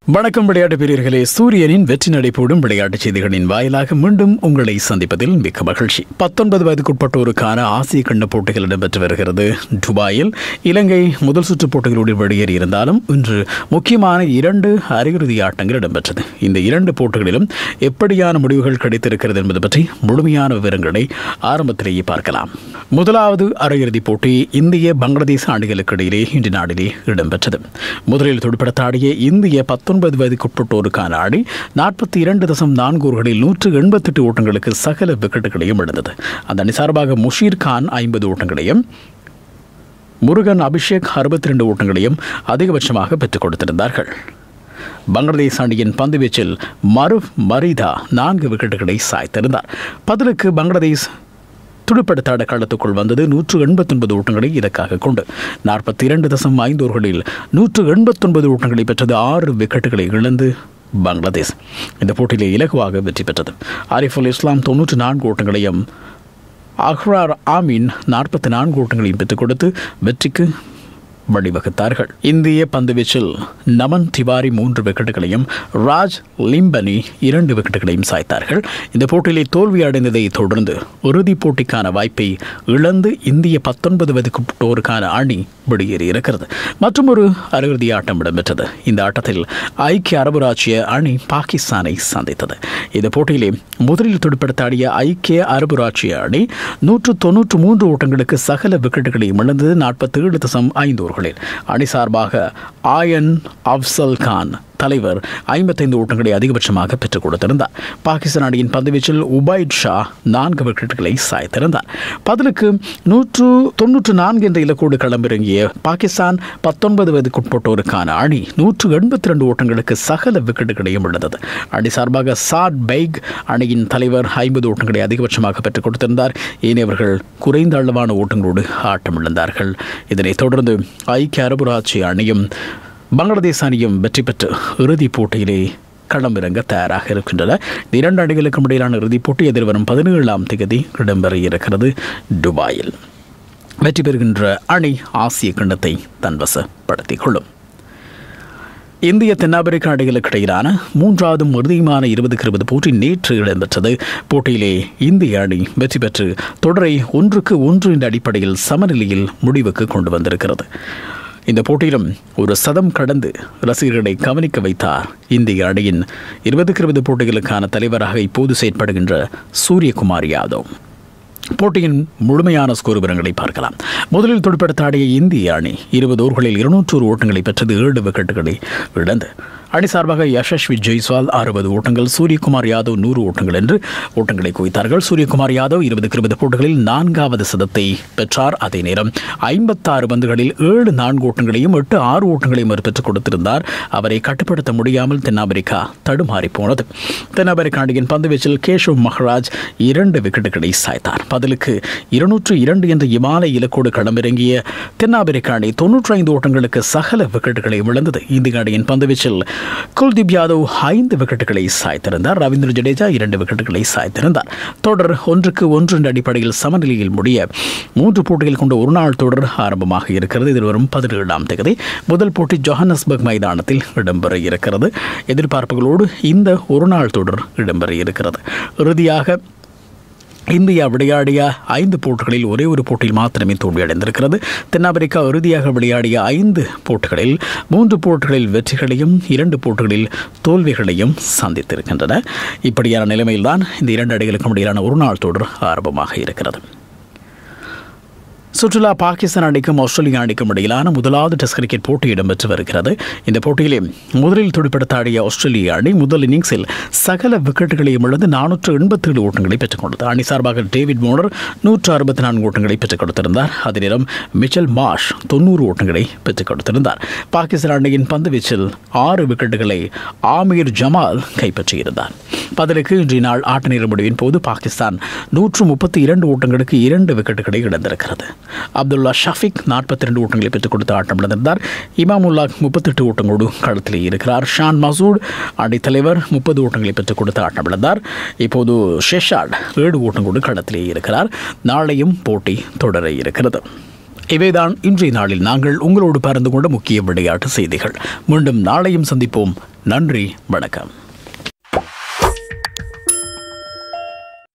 வணக்கம் விளையாட்டு வீரர்களே. சூரியனின் வெற்றி நடைபோடும் விளையாட்டுச் செய்திகளின் வாயிலாக மீண்டும் உங்களை சந்திப்பதில் மிக்க மகிழ்ச்சி. 19 வயதுக்குட்பட்டோருக்கான ஆசிய கிண்ண போட்டிகள் இடம்பெற்று வருகிறது துபாயில். இலங்கை முதல் சுற்று போட்டிகளோடு வெளியேறியிருந்தாலும் இன்று முக்கியமான 2 அரையிறுதி ஆட்டங்கள் இடம்பெற்றது. இந்த 2 போட்டிகளிலும் எப்படியான முடிவுகள் கிடைத்திருக்கிறது என்பது பற்றி முழுமையான விவரங்களை ஆரம்பத்திலேயே பார்க்கலாம். முதலாவது அரையிறுதிப் போட்டி இந்திய பங்களாதேஷ் அணிகளுக்கு இடையிலே இன்று நாளிலே இடம்பெற்றது. முதலில் துடுப்படுத்தாடிய இந்திய 19 வயதுக்குட்பட்டோருக்கான அணி 42.4 ஓவர்களில் 188 ஓட்டங்களுக்கு சகல விக்கெட்டுகளையும் இழந்தது. அந்த அணி சார்பாக முஷீர் கான் 50 ஓட்டங்களையும், முருகன் அபிஷேக் 62 ஓட்டங்களையும் அதிகபட்சமாக பெற்றுக் கொடுத்திருந்தார்கள். பங்களாதேஷ் அணியின் பந்துவீச்சில் மருஃப் மரிதா 4 விக்கெட்டுகளை சாய்த்திருந்தார். பதிலுக்கு பங்களாதேஷ் துடுப்படுத்தாட களத்துக்குள் வந்தது 189 ஓட்டங்களை இலக்காக கொண்டு 42.5 ஓவர்களில் 189 ஓட்டங்களை பெற்றது. 6 விக்கெட்டுகளை இழந்து பங்களாதேஷ் இந்த போட்டியிலே இலகுவாக வெற்றி பெற்றது. ஆரிஃபுல் இஸ்லாம் 94 ஓட்டங்களையும், அஹ்ரார் ஆமீன் 44 ஓட்டங்களையும் பெற்றுக் கொடுத்து வெற்றிக்கு வழிவகுத்தார்கள். இந்திய பந்துவீச்சில் நமன் திவாரி 3 விக்கெட்டுகளையும், ராஜ் லிம்பனி 2 விக்கெட்டுகளையும் சாய்த்தார்கள். இந்த போட்டியிலே தோல்வி அடைந்ததை தொடர்ந்து இறுதிப் போட்டிக்கான வாய்ப்பை இழந்து இந்திய 19 வயதுக்குட்பட்டோருக்கான அணி வெளியேறியிருக்கிறது. மற்றொரு அரையிறுதி ஆட்டம் இடம்பெற்றது. இந்த ஆட்டத்தில் ஐக்கிய அரபு ராச்சிய அணி பாகிஸ்தானை சந்தித்தது. இந்த போட்டியிலே முதலில் துடுப்படுத்தாடிய ஐக்கிய அரபு ராச்சிய அணி 193 ஓட்டங்களுக்கு சகல விக்கெட்டுகளையும் இழந்தது. 47.5 ஓவர்களில் அணி சார்பாக ஆயன் அப்சல் கான் தலைவர் 55 ஓட்டங்களை அதிகபட்சமாக பெற்றுக் கொடுத்திருந்தார். பாகிஸ்தான் அணியின் பந்துவீச்சில் உபைட் ஷா 4 விக்கெட்டுகளை சாய்த்திருந்தார். பதிலுக்கு 194 என்ற இலக்கோடு களமிறங்கிய பாகிஸ்தான் 19 வயதுக்குட்பட்டோருக்கான அணி 182 ஓட்டங்களுக்கு சகல விக்கெட்டுகளையும் இழந்தது. அணி சார்பாக சாட் பெய்க் அணியின் தலைவர் 50 ஓட்டங்களை அதிகபட்சமாக பெற்றுக் கொடுத்திருந்தார். ஏனையவர்கள் குறைந்த அளவான ஓட்டங்களோடு ஆட்டம் இழந்தார்கள். இதனைத் தொடர்ந்து ஐக்கிய அரபு ராச்சிய அணியும் பங்களாதேஷ் அணியும் வெற்றி பெற்று இறுதிப் போட்டியிலே களமிறங்க தயாராக இருக்கின்றன. இந்த 2 அணிகளுக்கும் இடையிலான இறுதிப் போட்டி எதிர்வரும் 17ஆம் தேதி இடம்பெற இருக்கிறது துபாயில். வெற்றி பெறுகின்ற அணி ஆசிய கிண்ணத்தை தன்வசப்படுத்திக் கொள்ளும். இந்திய தென்னாப்பிரிக்க அணிகளுக்கு இடையிலான 3வது இறுதியுமான 20-20 போட்டி நேற்று இடம்பெற்றது. போட்டியிலே இந்திய அணி வெற்றி பெற்று தொடரை 1-1 என்ற அடிப்படையில் சமநிலையில் முடிவுக்கு கொண்டு வந்திருக்கிறது. இந்த போட்டியிலும் ஒரு சதம் கடந்து ரசிகர்களை கவனிக்க வைத்தார் இந்திய அணியின் 20-20 போட்டிகளுக்கான தலைவராக இப்போது செயற்படுகின்ற சூரியகுமார் யாதவ். போட்டியின் முழுமையான ஸ்கோர் விவரங்களை பார்க்கலாம். முதலில் துடுப்படுத்தாடிய இந்திய அணி 20 ஓவர்களில் 201 ஓட்டங்களை பெற்றது. 7 விக்கெட்டுகளை இழந்து அணி சார்பாக யசஸ்வி ஜெய்ஸ்வால் 60 ஓட்டங்கள், சூரியகுமார் யாதவ் 100 ஓட்டங்கள் என்று ஓட்டங்களை குவித்தார்கள். சூரியகுமார் யாதவ் 20-20 போட்டிகளில் 4வது சதத்தை பெற்றார். அதே நேரம் 56 பந்துகளில் 7 4 ஓட்டங்களையும் 8 6 ஓட்டங்களையும் அவர் பெற்றுக் கொடுத்திருந்தார். அவரை கட்டுப்படுத்த முடியாமல் தென்னாப்பிரிக்கா தடுமாறி போனது. தென்னாப்பிரிக்க அணியின் பந்துவீச்சில் கேஷவ் மஹராஜ் 2 விக்கெட்டுகளை சாய்த்தார். பதிலுக்கு 202 என்ற இமாலய இலக்கோடு களமிறங்கிய தென்னாப்பிரிக்க அணி 95 ஓட்டங்களுக்கு சகல விக்கெட்டுகளை இழந்தது. இந்திய அணியின் பந்துவீச்சில் குல்தீப் யாதவ் 5 விக்கெட்டுகளை சாய்த்திருந்தார். ரவீந்திர ஜடேஜா 2 விக்கெட்டுகளை சாய்த்திருந்தார். தொடர் 1-1 என்ற அடிப்படையில் சமநிலையில் முடிய 3 போட்டிகள் கொண்ட ஒருநாள் தொடர் ஆரம்பமாக இருக்கிறது. இதில் வரும் 17ஆம் தேதி முதல் போட்டி ஜோஹன்னஸ்பர்க் மைதானத்தில் இடம்பெற இருக்கிறது. எதிர்பார்ப்புகளோடு இந்த ஒருநாள் தொடர் இடம்பெற இருக்கிறது. இறுதியாக இந்தியா விளையாடிய 5 போட்டிகளில் ஒரே ஒரு போட்டியில் மாத்திரமே தோல்வியடைந்திருக்கிறது. தென்னாப்பிரிக்கா இறுதியாக விளையாடிய 5 போட்டிகளில் 3 போட்டிகளில் வெற்றிகளையும் 2 போட்டிகளில் தோல்விகளையும் சந்தித்திருக்கின்றன. இப்படியான நிலைமையில்தான் இந்த 2 அணிகளுக்கும் இடையிலான ஒருநாள் தொடர் ஆரம்பமாக இருக்கிறது. சுற்றுலா பாகிஸ்தான் அணிக்கும் ஆஸ்திரேலியா அணிக்கும் இடையிலான முதலாவது டெஸ்ட் கிரிக்கெட் போட்டி இடம்பெற்று வருகிறது. இந்த போட்டியிலே முதலில் துடுப்படுத்தாடிய ஆஸ்திரேலிய அணி முதல் இன்னிங்ஸில் சகல விக்கெட்டுகளையும் இழந்து 487 ஓட்டங்களை பெற்றுக் கொண்டது. அணி சார்பாக டேவிட் மோனர் 164 ஓட்டங்களை பெற்றுக் கொடுத்திருந்தார். அதே நேரம் மிச்சல் மார்ஷ் 90 ஓட்டங்களை பெற்றுக் கொடுத்திருந்தார். பாகிஸ்தான் அணியின் பந்துவீச்சில் 6 விக்கெட்டுகளை ஆமீர் ஜமால் கைப்பற்றியிருந்தார். பதிலுக்கு இன்றைய நாள் ஆட்ட நேர முடிவின் போது பாகிஸ்தான் 132 ஓட்டங்களுக்கு 2 விக்கெட்டுகளை இழந்திருக்கிறது. அப்துல்லா ஷஃபிக் 42 ஓட்டங்களை பெற்றுக் கொடுத்து ஆட்டம் இழந்திருந்தார். இமாமுல்லா 38 ஓட்டங்களோடு களத்திலே இருக்கிறார். ஷான் மசூட் அணி தலைவர் 30 ஓட்டங்களை பெற்றுக் கொடுத்து ஆட்டம் இழந்தார். இப்போது ஷெஷாட் 7 ஓட்டங்களோடு களத்திலே இருக்கிறார். நாளையும் போட்டி தொடர இருக்கிறது. இவைதான் இன்றைய நாளில் நாங்கள் உங்களோடு பகிர்ந்து கொண்ட முக்கிய விளையாட்டு செய்திகள். மீண்டும் நாளையும் சந்திப்போம். நன்றி, வணக்கம்.